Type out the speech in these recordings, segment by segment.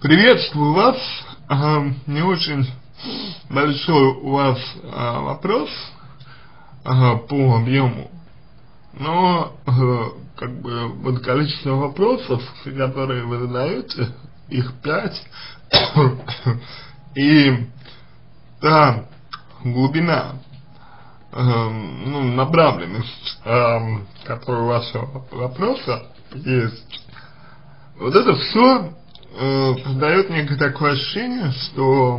Приветствую вас. Не очень большой у вас вопрос по объему, но как бы вот количество вопросов, которые вы задаете, их 5, и та глубина, направленность, которая у вашего вопроса есть, вот это все создает некое такое ощущение, что,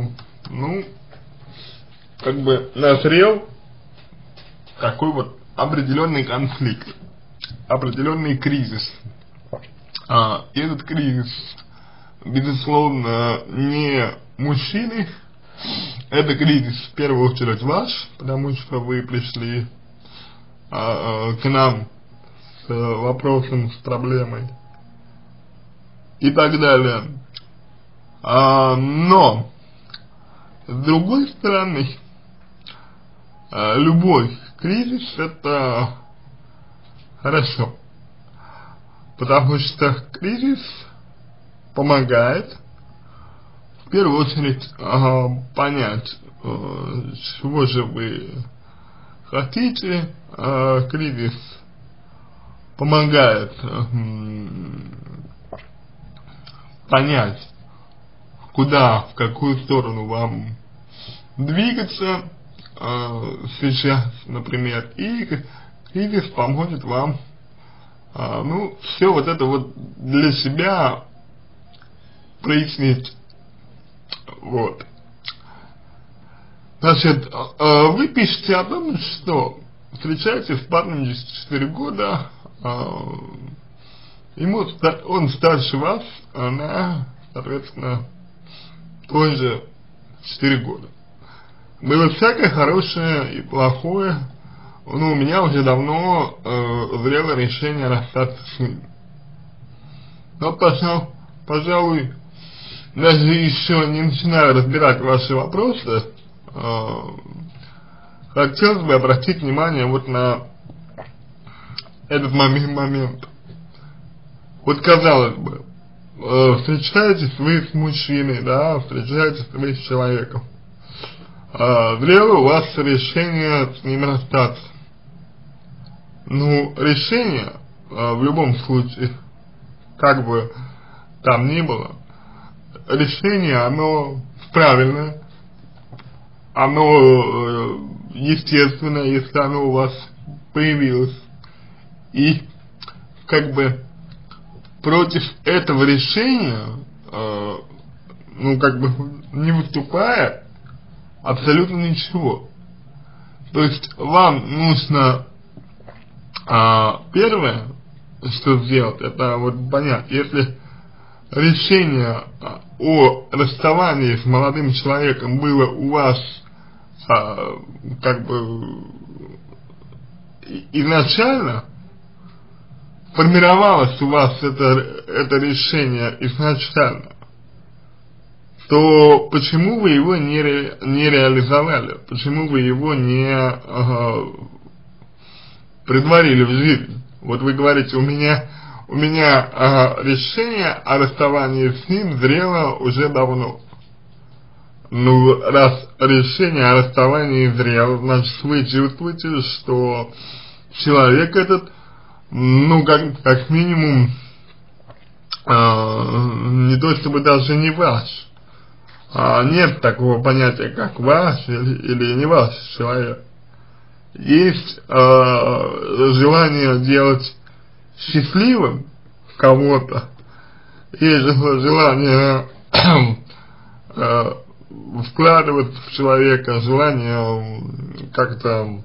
как бы назрел такой вот определенный конфликт, определенный кризис. И этот кризис, безусловно, не мужчины, это кризис в первую очередь ваш, потому что вы пришли к нам с вопросом, с проблемой и так далее. Но с другой стороны, любой кризис это хорошо, потому что кризис помогает в первую очередь понять, чего же вы хотите. Кризис помогает понять, куда, в какую сторону вам двигаться сейчас, например, и кризис поможет вам, все вот это вот для себя прояснить. Вот. Значит, вы пишете о том, что встречаетесь с парнем 4 года, он старше вас на, соответственно, тоже 4 года. Было всякое хорошее и плохое, но у меня уже давно зрело решение расстаться с ним. Но, пожалуй, даже еще не начиная разбирать ваши вопросы, хотелось бы обратить внимание вот на этот момент. Вот казалось бы, встречаетесь вы с мужчиной, да, встречаетесь вы с человеком, зрело у вас решение с ним расстаться. Решение в любом случае, как бы там ни было, решение оно правильное, оно естественное, если оно у вас появилось. И как бы против этого решения, не выступая абсолютно ничего. То есть вам нужно первое, что сделать, это вот понять, если решение о расставании с молодым человеком было у вас изначально, формировалось у вас это решение изначально, то почему вы его не реализовали? Почему вы его не претворили в жизнь? Вот вы говорите, у меня решение о расставании с ним зрело уже давно. Раз решение о расставании зрело, значит вы чувствуете, что человек этот, как минимум, не то чтобы даже не ваш. Нет такого понятия, как ваш или не ваш человек. Есть желание делать счастливым кого-то, есть желание вкладываться в человека, желание как-то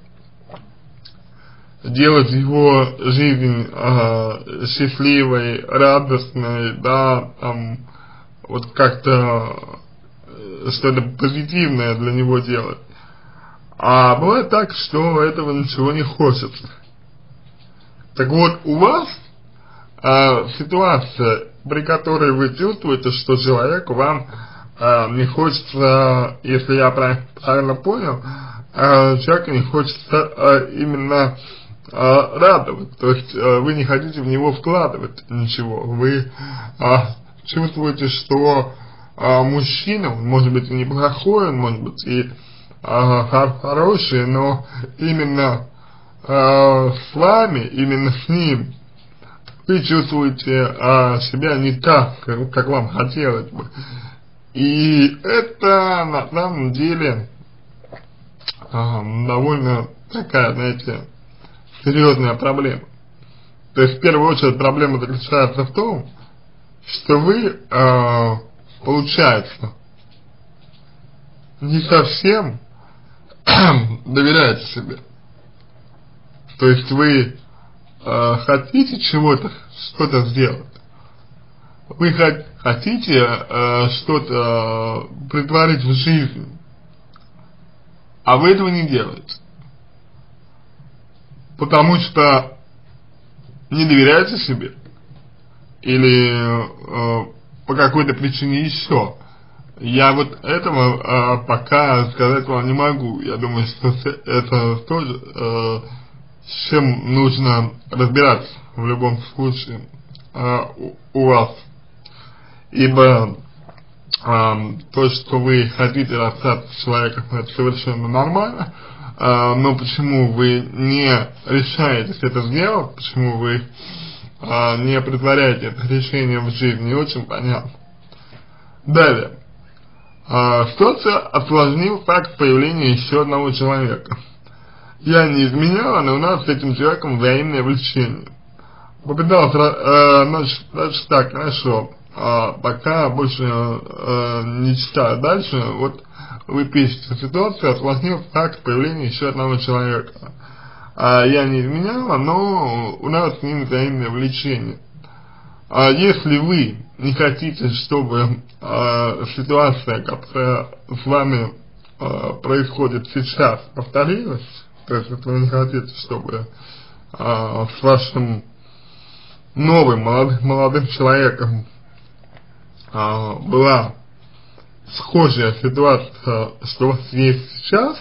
делать его жизнь счастливой, радостной, да, вот как-то что-то позитивное для него делать. А бывает так, что этого ничего не хочется. Так вот, у вас ситуация, при которой вы чувствуете, что человеку вам не хочется, если я правильно понял, человеку не хочется именно радовать, то есть вы не хотите в него вкладывать ничего, вы чувствуете, что мужчина, он может быть и неплохой, он может быть и хороший, но именно с вами, именно с ним вы чувствуете себя не так, как вам хотелось бы. И это на самом деле довольно такая, знаете, серьезная проблема. То есть в первую очередь проблема заключается в том, что вы, получается, не совсем доверяете себе. То есть вы хотите что-то сделать. Вы хотите что-то претворить в жизнь, а вы этого не делаете. Потому что не доверяете себе или по какой-то причине еще. Я вот этого пока сказать вам не могу. Я думаю, что это тоже с чем нужно разбираться в любом случае у вас. Ибо то, что вы хотите расстаться с человеком, это совершенно нормально, но почему вы не решаетесь это сделать, почему вы не претворяете это решение в жизнь, не очень понятно. Далее. Ситуация осложнил факт появления еще одного человека. Я не изменяла, но у нас с этим человеком взаимное влечение. Попытался, значит так, хорошо, пока больше не читаю дальше, вот вы пишете, ситуация осложнил факт появления еще одного человека. Я не изменяла, но у нас с ним взаимное влечение. Если вы не хотите, чтобы ситуация, которая с вами происходит сейчас, повторилась, то есть если вы не хотите, чтобы с вашим новым молодым человеком была схожая ситуация, что у вас есть сейчас,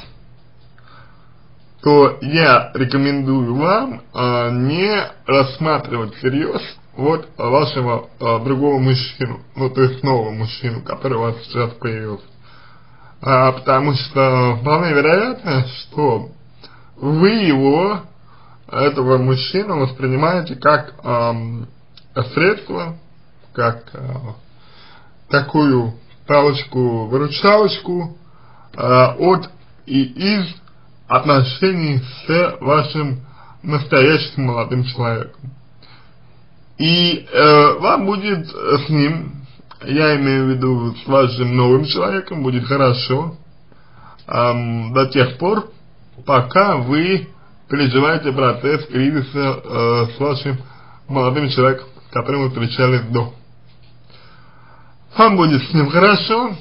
то я рекомендую вам не рассматривать всерьез вот вашего другого мужчину, ну то есть нового мужчину, который у вас сейчас появился. Потому что вполне вероятно, что вы этого мужчину воспринимаете как средство, как такую палочку-выручалочку от и из отношений с вашим настоящим молодым человеком. И вам будет с ним, я имею в виду с вашим новым человеком, будет хорошо до тех пор, пока вы переживаете процесс кризиса с вашим молодым человеком, с которым вы встречались до. Вам будет с ним хорошо,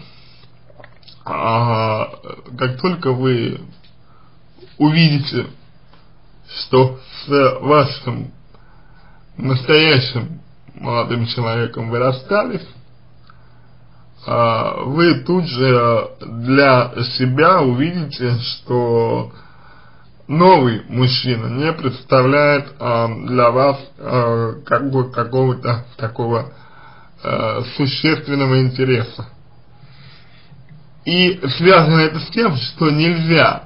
как только вы увидите, что с вашим настоящим молодым человеком вы расстались, вы тут же для себя увидите, что новый мужчина не представляет для вас как бы какого-то такого существенного интереса. И связано это с тем, что нельзя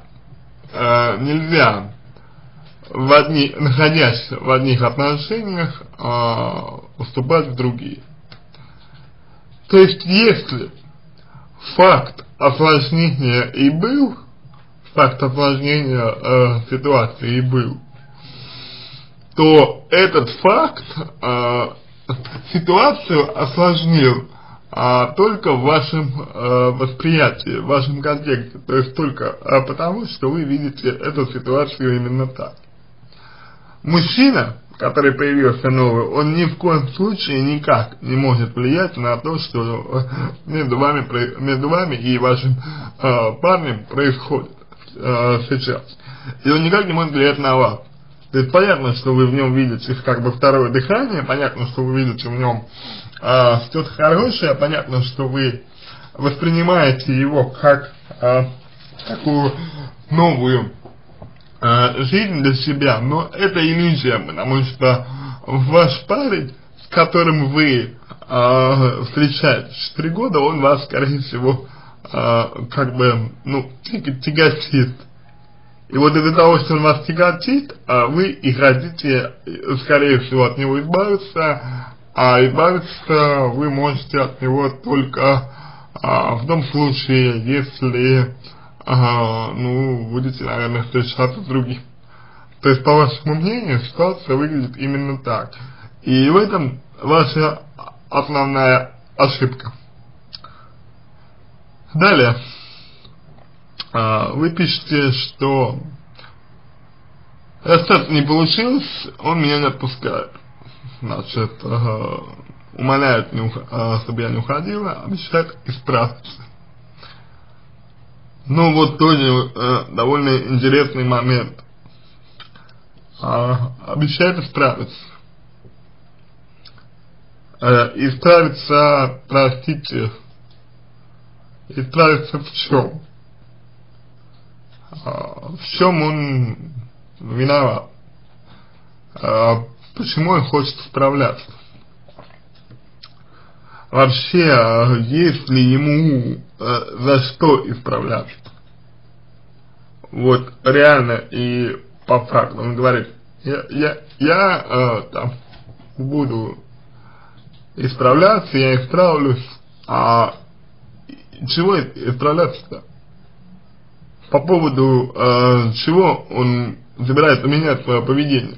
находясь в одних отношениях, уступать в другие. То есть, если факт осложнения и был, факт осложнения ситуации и был, то этот факт ситуацию осложнил только в вашем восприятии, в вашем контексте, то есть только потому, что вы видите эту ситуацию именно так. Мужчина, который появился новый, он ни в коем случае никак не может влиять на то, что между вами и вашим парнем происходит сейчас. И он никак не может влиять на вас. То есть понятно, что вы в нем видите как бы второе дыхание, понятно, что вы видите в нем что-то хорошее, понятно, что вы воспринимаете его как такую новую жизнь для себя, но это иллюзия, потому что ваш парень, с которым вы встречаетесь 4 года, он вас, скорее всего, как бы, ну, тяготит. И вот из-за того, что он вас тяготит, вы и хотите, скорее всего, от него избавиться, а избавиться вы можете от него только в том случае, если, ну, будете, наверное, встречаться с другим. То есть, по вашему мнению, ситуация выглядит именно так. И в этом ваша основная ошибка. Далее. Вы пишете, что раз это не получилось, он меня не отпускает. Значит, умоляет, чтобы я не уходила, обещает исправиться. Ну вот тоже довольно интересный момент. Обещает исправиться. Исправиться, простите, исправиться в чем? В чем он виноват? Почему он хочет справляться? Вообще, есть ли ему за что исправляться? Вот реально и по факту он говорит, я там буду исправляться, я исправлюсь, а чего исправляться-то? По поводу чего он собирается менять свое поведение?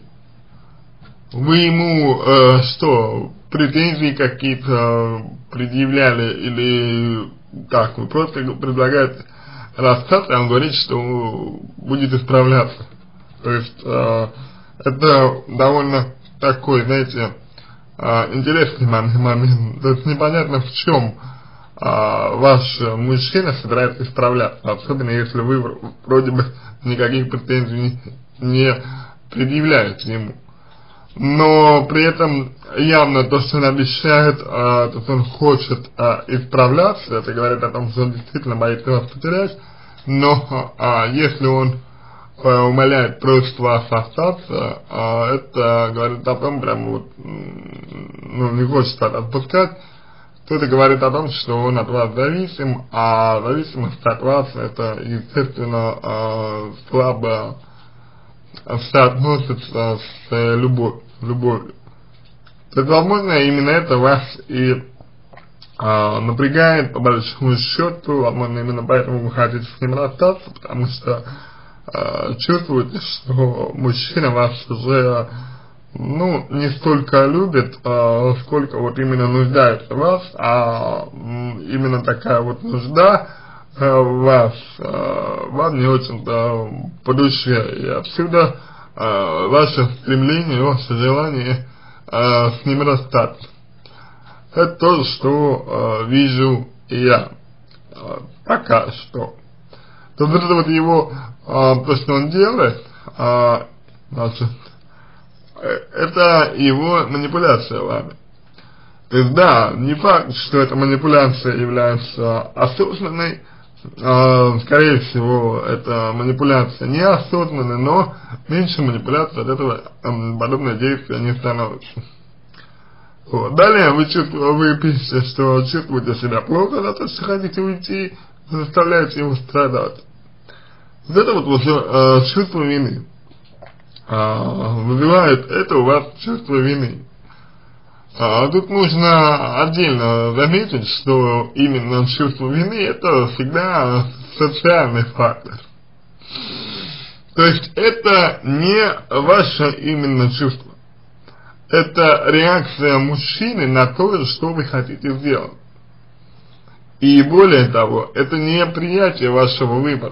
Вы ему что, претензии какие-то предъявляли или как? Вы просто предлагаете расстаться, и он говорит, что будет исправляться. То есть это довольно такой, знаете, интересный момент. То есть непонятно, в чем ваш мужчина собирается исправляться, особенно если вы вроде бы никаких претензий не предъявляете ему. Но при этом явно то, что он обещает, то, что он хочет исправляться, это говорит о том, что он действительно боится вас потерять. Но если он умоляет, просит вас остаться, это говорит о том, прям вот, ну, не хочет вас отпускать. Кто-то говорит о том, что он от вас зависим, а зависимость от вас, это, естественно, слабо соотносится с любовью. То есть, возможно, именно это вас и напрягает, по большому счету, возможно, именно поэтому вы хотите с ним расстаться, потому что чувствуете, что мужчина вас уже, ну, не столько любит, сколько вот именно нуждается в вас, а именно такая вот нужда в вас, вам не очень-то по душе, и отсюда ваше стремление, ваше желание с ним расстаться. Это то, что вижу я пока что. То есть это вот его, то, что он делает, значит, это его манипуляция вами. То есть да, не факт, что эта манипуляция является осознанной, скорее всего, эта манипуляция неосознанная, но меньше манипуляции от этого подобное действие не становится. Вот. Далее вы пишете, что чувствуете себя плохо за то, что хотите уйти, заставляете его страдать. Вот это вот чувство вины. Вызывает это у вас чувство вины. Тут нужно отдельно заметить, что именно чувство вины это всегда социальный фактор. То есть это не ваше именно чувство. Это реакция мужчины на то, что вы хотите сделать. И более того, это не принятие вашего выбора.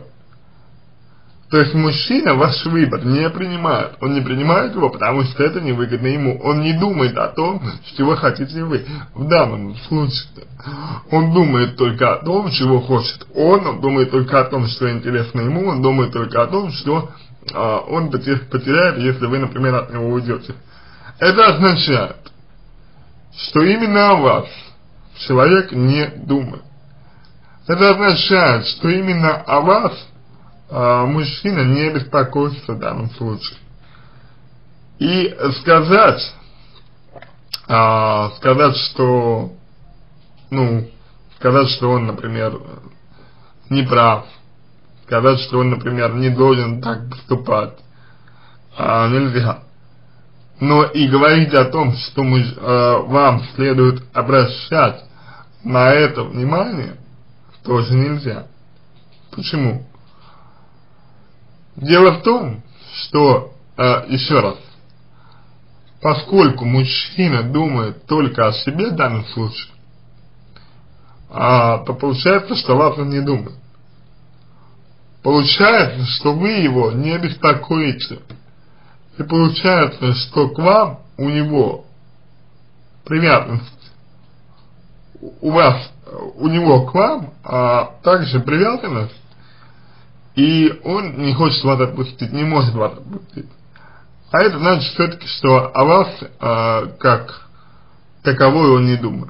То есть мужчина ваш выбор не принимает. Он не принимает его, потому что это невыгодно ему. Он не думает о том, чего хотите вы. В данном случае он думает только о том, чего хочет он думает только о том, что интересно ему, он думает только о том, что он потеряет, если вы, например, от него уйдете. Это означает, что именно о вас человек не думает. Это означает, что именно о вас мужчина не беспокоится в данном случае. И сказать сказать, что, ну, сказать, что он, например, не прав, сказать, что он, например, не должен так поступать, нельзя. Но и говорить о том, что вам следует обращать на это внимание, тоже нельзя. Почему? Дело в том, что, еще раз, поскольку мужчина думает только о себе в данном случае, то получается, что о вас он не думает. Получается, что вы его не беспокоите. И получается, что к вам, у него привязанность, у него к вам также привязанность, и он не хочет вас отпустить, не может вас отпустить. А это значит все-таки, что о вас как таковой он не думает.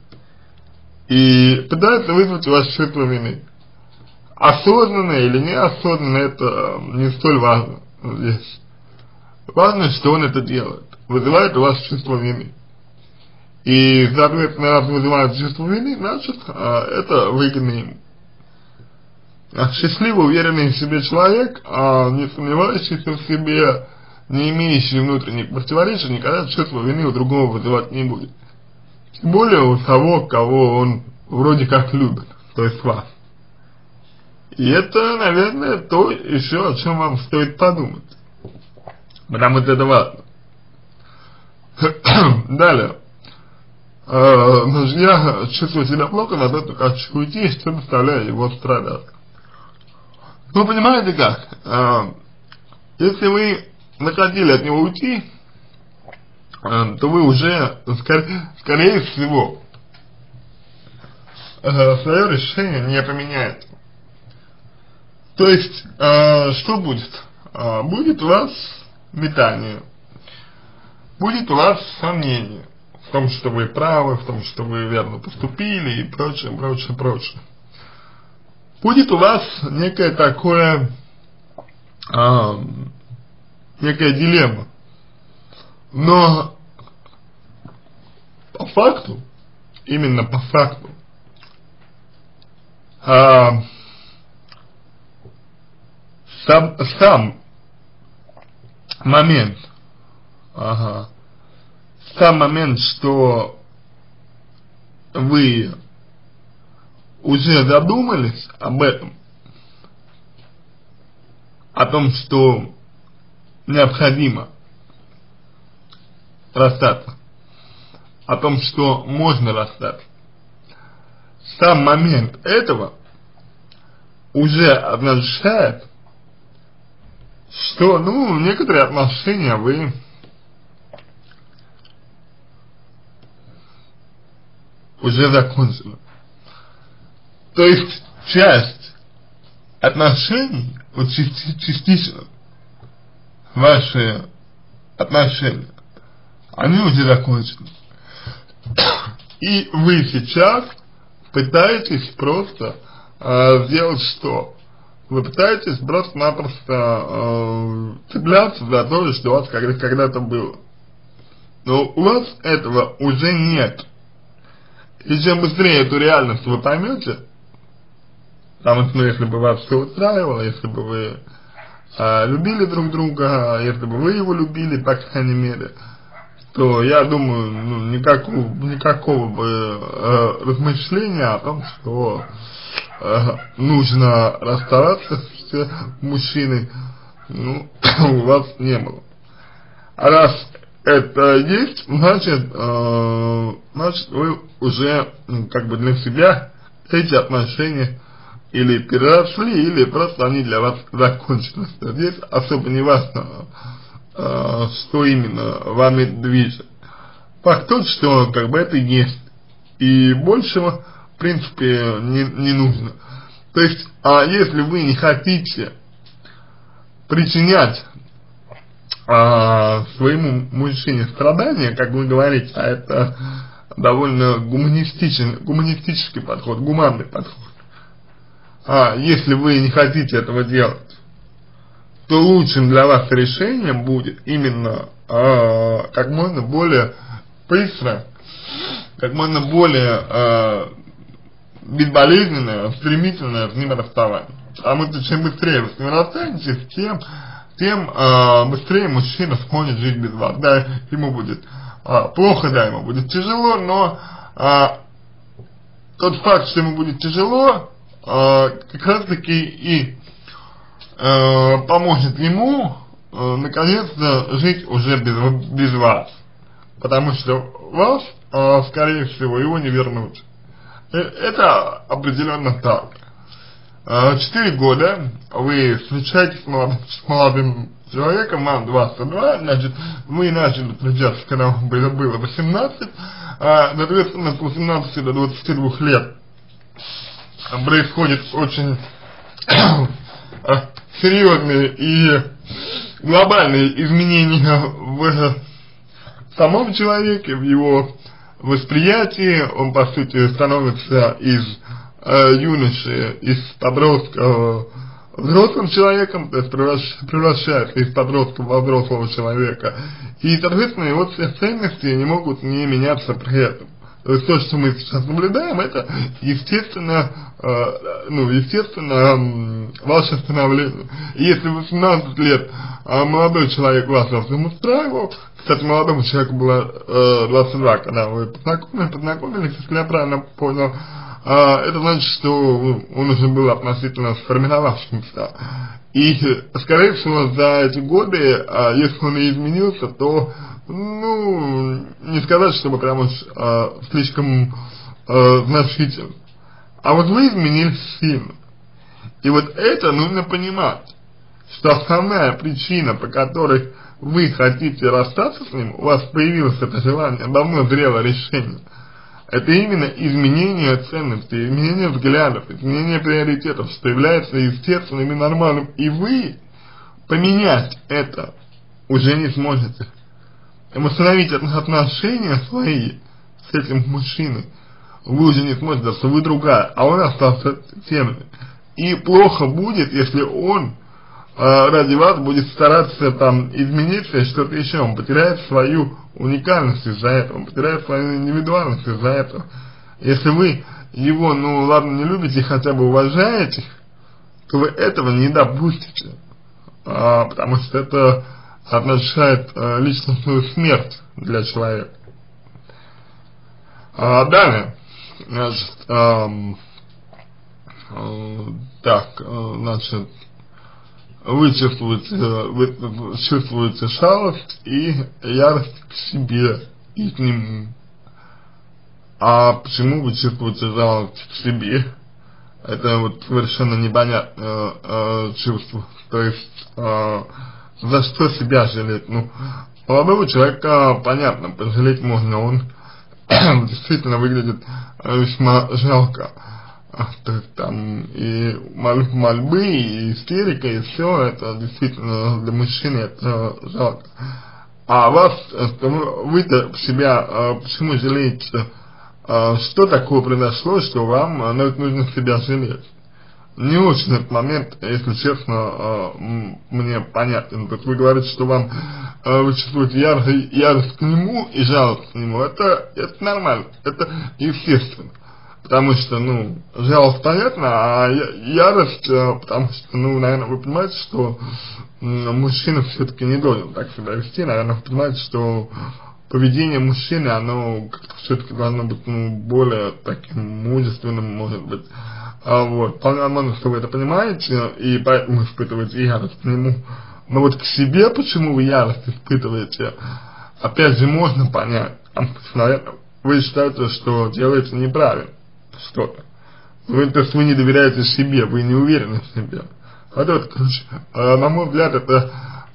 И пытается вызвать у вас чувство вины. Осознанно или неосознанно, это не столь важно здесь. Важно, что он это делает. Вызывает у вас чувство вины. И, соответственно, раз вызывает чувство вины, значит, это выгодно ему. Счастливо уверенный в себе человек, не сомневающийся в себе, не имеющий внутренних противоречий, никогда чувство вины у другого вызывать не будет. Тем более у того, кого он вроде как любит, то есть вас. И это, наверное, то еще, о чем вам стоит подумать. Потому что это важно. Далее. Я чувствую себя плохо, на то хочу уйти, что заставляет его страдать. Ну, понимаете как? Если вы захотели от него уйти, то вы уже, скорее всего, свое решение не поменяете. То есть, что будет? Будет у вас метание, будет у вас сомнение в том, что вы правы, в том, что вы верно поступили и прочее, прочее, прочее. Будет у вас некое такое, некая дилемма. Но по факту, именно по факту, сам момент, что вы уже задумались об этом, о том, что необходимо расстаться, о том, что можно расстаться. Сам момент этого уже означает, что, ну, некоторые отношения вы уже закончили. То есть часть отношений, вот частично ваши отношения, они уже закончены. И вы сейчас пытаетесь просто сделать что? Вы пытаетесь просто-напросто цепляться за то, что у вас когда-то было. Но у вас этого уже нет. И чем быстрее эту реальность вы поймете, потому что, ну, если бы вас все устраивало, если бы вы любили друг друга, если бы вы его любили, по крайней мере, то я думаю, ну, никакого бы размышления о том, что нужно расставаться с мужчиной, ну, у вас не было. А раз это есть, значит, вы уже как бы для себя эти отношения или переросли, или просто они для вас закончились. Здесь особо не важно, что именно вами движет. Факт тот, что как бы это есть, и большего в принципе не нужно. То есть, если вы не хотите причинять своему мужчине страдания, как вы говорите, а это довольно гуманистический подход, гуманный подход. Если вы не хотите этого делать, то лучшим для вас решением будет именно как можно более быстро, как можно более безболезненное, стремительное с ним расставание. Потому что чем быстрее вы с ним расстанетесь, тем быстрее мужчина сможет жить без вас. Да, ему будет плохо, да, ему будет тяжело, но тот факт, что ему будет тяжело, как раз таки и поможет ему наконец-то жить уже без вас. Потому что вас, скорее всего, его не вернуть. Это определенно так. 4 года вы встречаетесь с молодым человеком, вам 22, значит, вы начали встречаться, когда вам было 18, соответственно, с 18 до 22 лет происходит очень серьезные и глобальные изменения в самом человеке, в его восприятии. Он, по сути, становится из юноши, из подростка взрослым человеком, то есть превращается из подростка во взрослого человека. И, соответственно, его все ценности не могут не меняться при этом. То есть то, что мы сейчас наблюдаем, это естественно, ваше становление. И если в 18 лет молодой человек вас совсем устраивал, кстати, молодому человеку было 22, когда вы познакомились, если я правильно понял, это значит, что он уже был относительно сформировавшимся. И, скорее всего, за эти годы, если он и изменился, то, не сказать, чтобы прям уж слишком значительно. А вот вы изменились сильно. И вот это нужно понимать, что основная причина, по которой вы хотите расстаться с ним, у вас появилось это желание, давно зрело решение. Это именно изменение ценностей, изменение взглядов, изменение приоритетов, что является естественным и нормальным. И вы поменять это уже не сможете. Восстановить отношения свои с этим мужчиной вы уже не сможете, потому что вы другая, а он остался тем же. И плохо будет, если он ради вас будет стараться там измениться и что-то еще. Он потеряет свою уникальность из-за этого, он потеряет свою индивидуальность из-за этого. Если вы его, ладно, не любите, хотя бы уважаете, то вы этого не допустите, потому что это означает личностную смерть для человека. Далее, значит, вы чувствуете жалость и ярость к себе и к нему. А почему вы чувствуете жалость к себе? Это вот совершенно непонятное чувство. То есть, за что себя жалеть? Молодого человека, понятно, пожалеть можно, он действительно выглядит весьма жалко. То есть там и мольбы, и истерика, и все, это действительно для мужчины это жалко. А вас, вы-то себя почему жалеете? Что такое произошло, что вам нужно себя жалеть? Не очень этот момент, если честно, мне понятен. То есть вы говорите, что вы чувствуете ярость к нему и жалость к нему. Это нормально, это естественно. Потому что, жалость понятно, а ярость, потому что, наверное, вы понимаете, что мужчина все-таки не должен так себя вести. Наверное, вы понимаете, что поведение мужчины, оно как-то все-таки должно быть, более таким мужественным, может быть. Возможно, что вы это понимаете, и поэтому испытываете ярость к нему. Но вот к себе, почему вы ярость испытываете, опять же, можно понять. Наверное, вы считаете, что делаете неправильно что-то. То есть вы не доверяете себе, вы не уверены в себе. На мой взгляд, это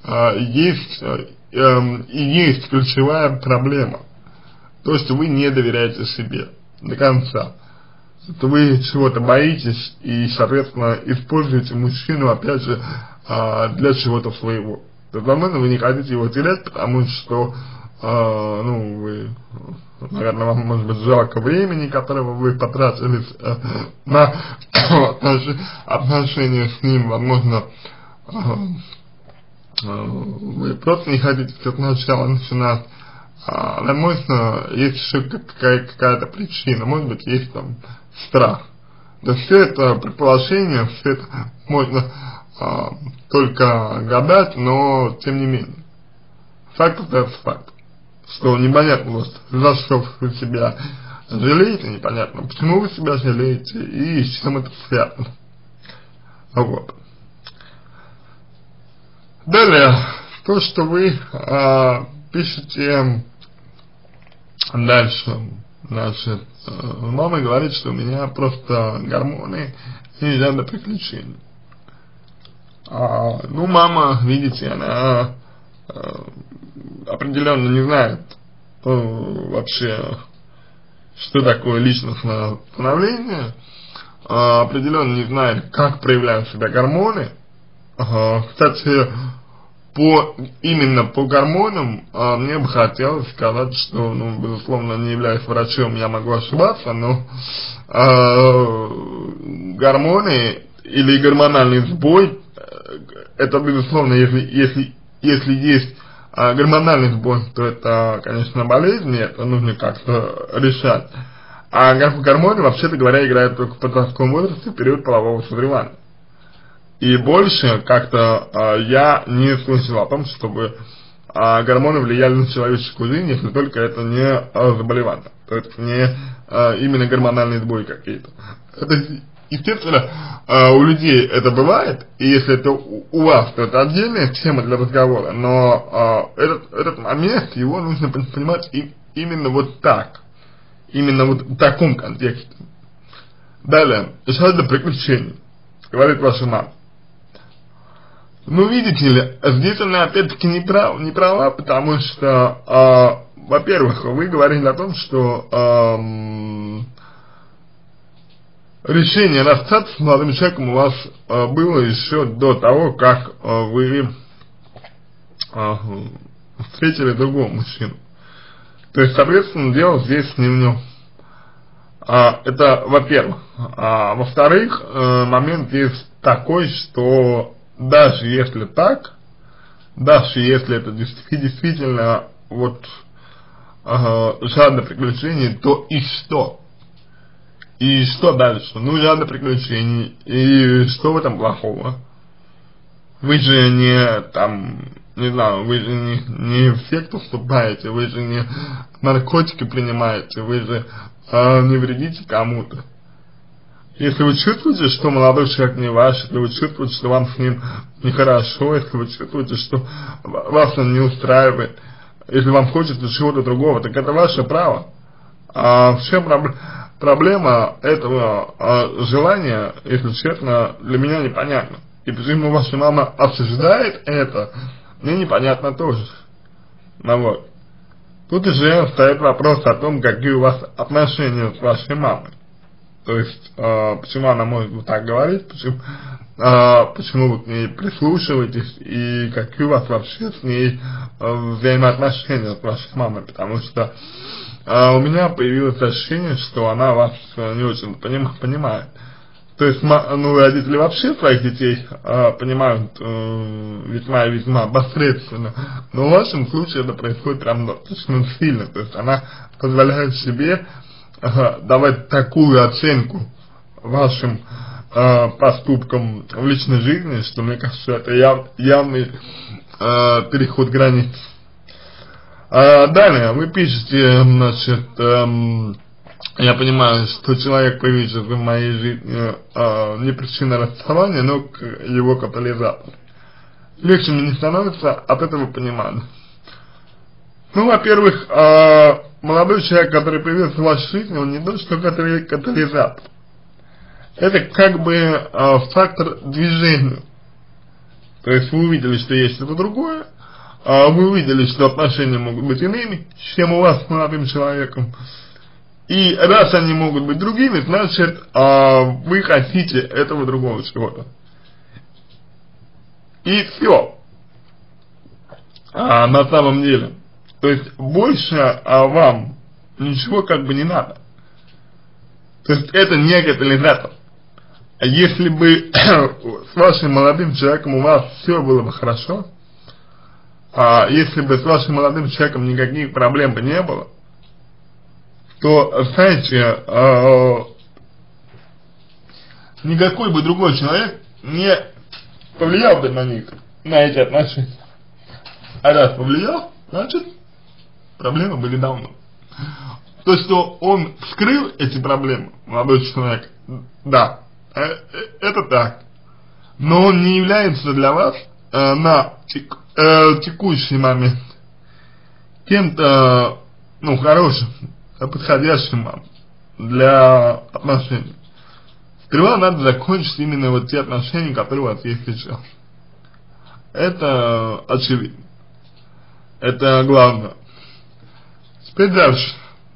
есть ключевая проблема. То, что вы не доверяете себе до конца. Что вы чего-то боитесь и, соответственно, используете мужчину, опять же, для чего-то своего. То есть, возможно, вы не хотите его терять, потому что, вы, наверное, вам, может быть, жалко времени, которого вы потратили на отношения с ним, возможно, вы просто не хотите с этого начала начинать, возможно, есть еще какая-то причина, может быть, есть там страх. Да все это предположение, все это можно только гадать, но тем не менее. Факт остается факт, что непонятно просто, за что вы себя жалеете, непонятно, почему вы себя жалеете и с чем это связано. Вот. Далее, то, что вы пишете дальше, значит, мама говорит, что у меня просто гормоны и нельзя до приключений. Ну, мама, видите, она определенно не знает вообще, что такое личностное становление, определенно не знает, как проявляют себя гормоны. Кстати, именно по гормонам мне бы хотелось сказать, что, ну, безусловно, не являясь врачом, я могу ошибаться, но гормоны или гормональный сбой, это, безусловно, если есть гормональный сбой, то это, конечно, болезнь, это нужно как-то решать. А гормоны, вообще-то говоря, играют только в подростковом возрасте, в период полового созревания. И больше как-то я не слышал о том, чтобы гормоны влияли на человеческую жизнь, если только это не заболевание. То есть не именно гормональные сбои какие-то. Это, естественно, у людей это бывает, и если это у вас, то это отдельная тема для разговора, но этот момент, его нужно понимать именно вот так, именно вот в таком контексте. Далее, жажда приключений, говорит ваша мама. Ну, видите ли, здесь она опять-таки не права, потому что, во-первых, вы говорили о том, что решение расстаться с молодым человеком у вас было еще до того, как вы встретили другого мужчину. То есть, соответственно, дело здесь не в нем. Это во-первых. Во-вторых, момент есть такой, что даже если так, даже если это действительно вот жадно приключений, то и что? И что дальше? Ну, жадно приключений, и что в этом плохого? Вы же не там, не знаю, вы же не в секту вступаете, вы же не наркотики принимаете, вы же не вредите кому-то. Если вы чувствуете, что молодой человек не ваш, если вы чувствуете, что вам с ним нехорошо, если вы чувствуете, что вас он не устраивает, если вам хочется чего-то другого, так это ваше право. В чем проблема этого желания, если честно, для меня непонятно. И почему ваша мама осуждает это, мне непонятно тоже. Ну вот. Тут уже стоит вопрос о том, какие у вас отношения с вашей мамой. То есть, почему она может вот так говорить, почему вы к ней прислушиваетесь, и какие у вас вообще с ней взаимоотношения с вашей мамой, потому что у меня появилось ощущение, что она вас не очень понимает. То есть, ну, родители вообще своих детей понимают весьма и весьма посредственно, но в вашем случае это происходит прям достаточно сильно, то есть она позволяет себе давать такую оценку вашим поступкам в личной жизни, что мне кажется, это явный переход границ. Далее вы пишете, значит, я понимаю, что человек, появившийся в моей жизни, не причина расставания, но его катализатор. Легче мне не становится от этого понимания. Ну, во-первых, молодой человек, который появился в вашей жизни, он не то, что катализатор. Это как бы фактор движения. То есть вы увидели, что есть что-то другое, вы увидели, что отношения могут быть иными, чем у вас с молодым человеком. И раз они могут быть другими, значит, вы хотите этого другого чего-то. И все. На самом деле. То есть больше вам ничего как бы не надо. То есть это не катализатор. Если бы с вашим молодым человеком у вас все было бы хорошо, если бы с вашим молодым человеком никаких проблем бы не было, то, знаете, никакой бы другой человек не повлиял бы на них, на эти отношения. А раз повлиял, значит, проблемы были давно. То, что он скрыл эти проблемы, молодой человек, да, это так. Но он не является для вас на текущий момент кем-то, ну, хорошим, подходящим вам для отношений. Сперва надо закончить именно вот те отношения, которые у вас есть сейчас. Это очевидно. Это главное. Теперь дальше.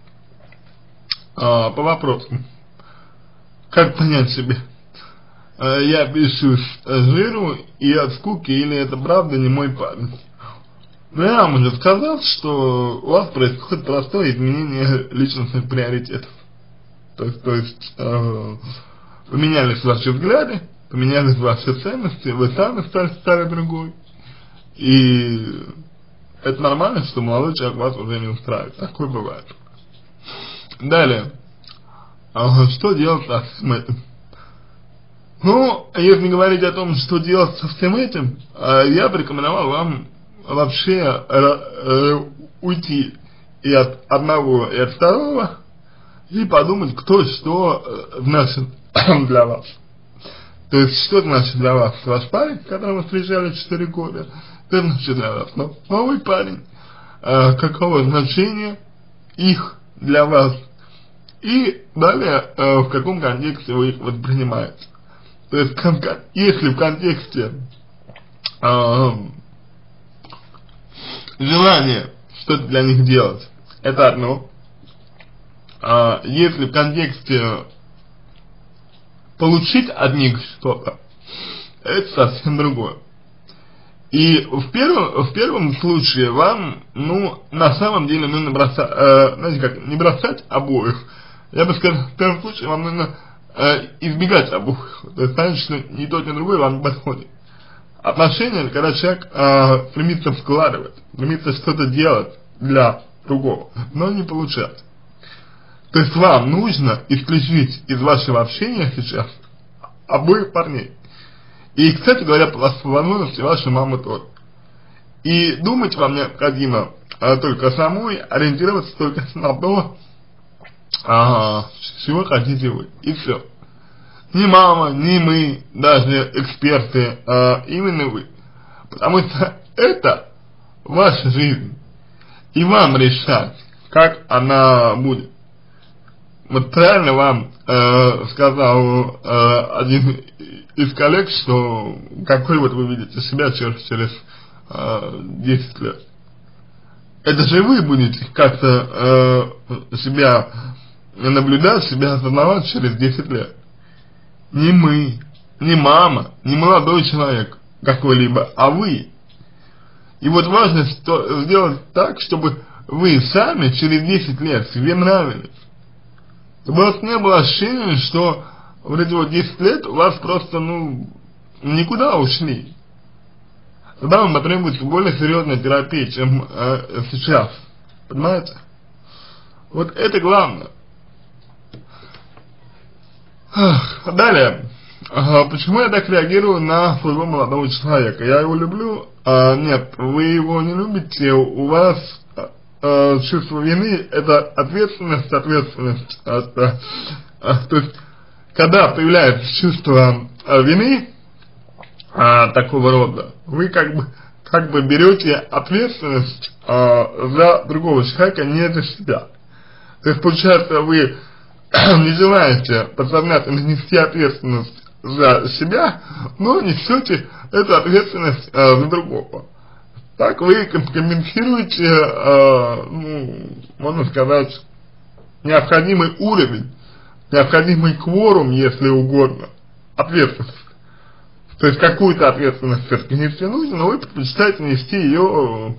По вопросам. Как понять себе? Я пишусь жиру и от скуки, или это правда не мой парень? Ну, я вам уже сказал, что у вас происходит простое изменение личностных приоритетов. То есть поменялись ваши взгляды, поменялись ваши ценности, вы сами стали другой. И это нормально, что молодой человек вас уже не устраивает. Такое бывает. Далее. Что делать с этим? Ну, если говорить о том, что делать со всем этим, я бы рекомендовал вам вообще уйти и от одного, и от второго, и подумать, кто что значит для вас. То есть, что значит для вас ваш парень, с которым вы встречали 4 года, что значит для вас новый парень, какого значения их для вас, и далее, в каком контексте вы их воспринимаете. То есть, если в контексте желания что-то для них делать, это одно. Если в контексте получить от них что-то, это совсем другое. И в первом случае вам, ну, на самом деле нужно бросать, знаете как, не бросать обоих. Я бы сказал, в первом случае вам нужно избегать обоих. То есть, понятно, что ни тот, ни другой вам не подходит. Отношения, когда человек стремится вкладывать, стремится что-то делать для другого, но не получается. То есть вам нужно исключить из вашего общения сейчас обоих парней. И, кстати говоря, по возможности вашей мамы тоже. И думать вам необходимо только самой, ориентироваться только на то, чего хотите вы. И все. Ни мама, ни мы, даже эксперты, именно вы. Потому что это ваша жизнь. И вам решать, как она будет. Вот правильно вам сказал один из коллег, что какой вот вы видите себя через 10 лет. Это же вы будете как-то себя наблюдать, себя осознавать через 10 лет. Не мы, не мама, не молодой человек какой-либо, а вы. И вот важно сделать так, чтобы вы сами через 10 лет себе нравились. Чтобы у вас не было ощущения, что вот эти вот 10 лет у вас просто, ну, никуда ушли. Тогда вам потребуется более серьезная терапия, чем сейчас. Понимаете? Вот это главное. Далее. Почему я так реагирую на своего молодого человека? Я его люблю? Нет, вы его не любите, у вас чувство вины — это ответственность. То есть, когда появляется чувство вины такого рода, вы как бы берете ответственность за другого человека, не за себя. То есть, получается, вы не желаете подсознательно нести ответственность за себя, но несете эту ответственность за другого. Так вы компенсируете, ну, можно сказать, необходимый уровень, необходимый кворум, если угодно, ответственности. То есть какую-то ответственность все-таки нести нужно, но вы предпочитаете нести ее,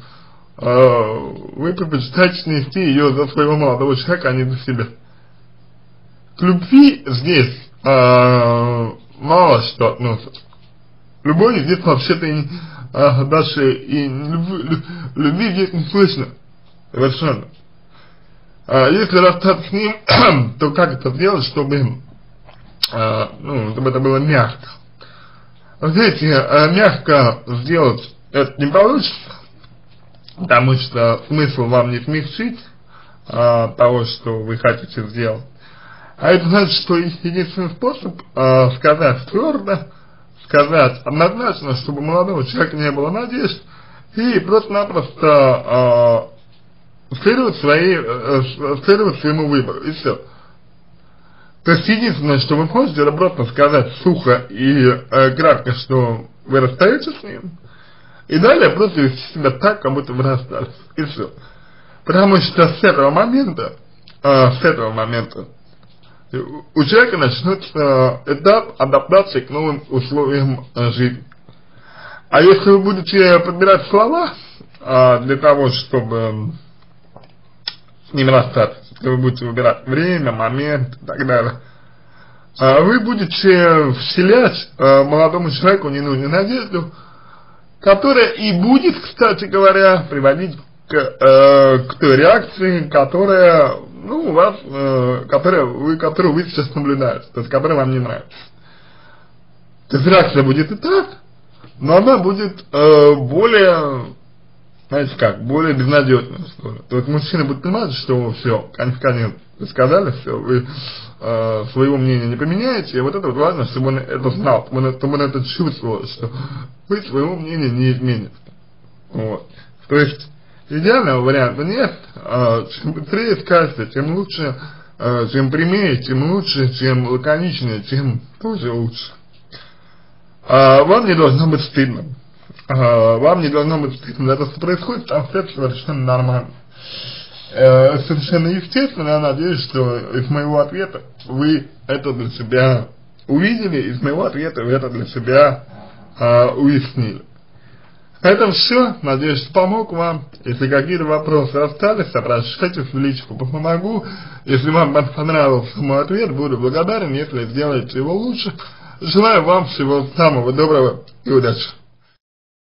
за своего молодого человека, а не за себя. К любви здесь мало что относится. Любовь здесь вообще-то дальше и любви здесь не слышно, совершенно. Если расстаться с ним, то как это сделать, чтобы, чтобы это было мягко? Знаете, мягко сделать это не получится, потому что смысл вам не смягчить того, что вы хотите сделать. А это значит, что единственный способ сказать твердо, сказать однозначно, чтобы у молодого человека не было надежд, и просто-напросто следовать своему выбору, и все. То есть единственное, что вы можете, это просто сказать сухо и кратко, что вы расстаетесь с ним, и далее просто вести себя так, как будто вы расстались, и все. Потому что с этого момента у человека начнется этап адаптации к новым условиям жизни. А если вы будете подбирать слова для того, чтобы с ними расстаться, если вы будете выбирать время, момент и так далее, вы будете вселять молодому человеку ненужную надежду, которая и будет, кстати говоря, приводить к той реакции, которая, которую вы сейчас наблюдаете, то есть которая вам не нравится. То есть реакция будет и так, но она будет более, знаете как, более безнадежная, что ли. То есть мужчина будет понимать, что все, конец, вы сказали, все, вы своего мнения не поменяете, и вот это вот важно, чтобы он это знал, чтобы он это чувствовал, что вы своего мнения не измените. Вот. То есть идеального варианта нет, чем быстрее скажете, тем лучше, чем прямее, тем лучше, чем лаконичнее, тем тоже лучше. Вам не должно быть стыдно. Вам не должно быть стыдно за то, что происходит, потому что это совершенно нормально. Совершенно естественно, я надеюсь, что из моего ответа вы это для себя увидели, из моего ответа вы это для себя уяснили. Это все, надеюсь, что помог вам. Если какие-то вопросы остались, обращайтесь в личку, помогу. Если вам понравился мой ответ, буду благодарен, если сделаете его лучше. Желаю вам всего самого доброго и удачи.